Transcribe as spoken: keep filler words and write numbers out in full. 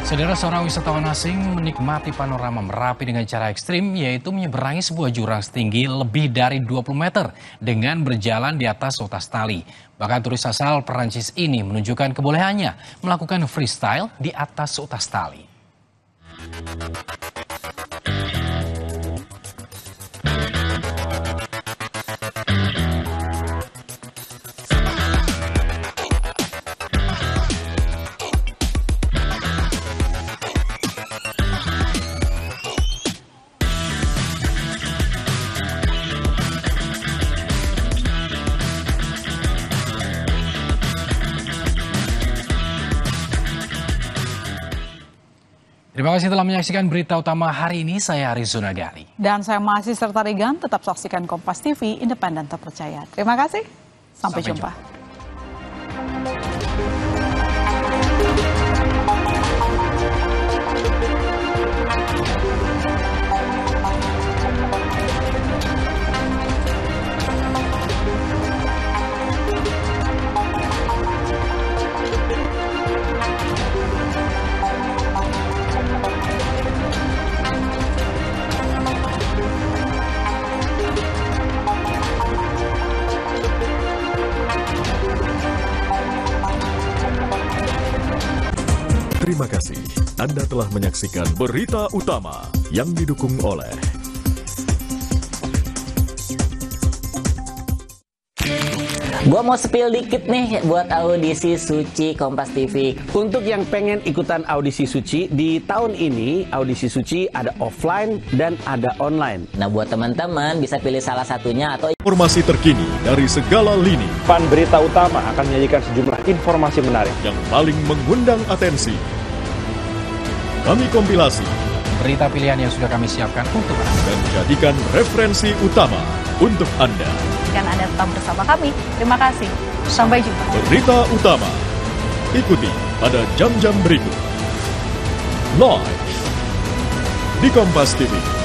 Saudara, seorang wisatawan asing menikmati panorama Merapi dengan cara ekstrim, yaitu menyeberangi sebuah jurang setinggi lebih dari dua puluh meter dengan berjalan di atas seutas tali. Bahkan turis asal Perancis ini menunjukkan kebolehannya melakukan freestyle di atas seutas tali. Terima kasih telah menyaksikan berita utama hari ini. Saya Aris Sunagari. Dan saya masih serta Regan. Tetap saksikan Kompas T V, independen terpercaya. Terima kasih. Sampai, Sampai jumpa. jumpa. Terima kasih Anda telah menyaksikan Berita Utama yang didukung oleh Gua mau spill dikit nih buat audisi Suci Kompas T V. Untuk yang pengen ikutan audisi Suci, di tahun ini audisi Suci ada offline dan ada online. Nah, buat teman-teman bisa pilih salah satunya atau informasi terkini dari segala lini. Pan Berita Utama akan menyajikan sejumlah informasi menarik yang paling mengundang atensi. Kami kompilasi berita pilihan yang sudah kami siapkan untuk Anda dan jadikan referensi utama untuk Anda. Dan Anda tetap bersama kami. Terima kasih. Sampai jumpa. Berita Utama. Ikuti pada jam-jam berikut. Live di Kompas T V.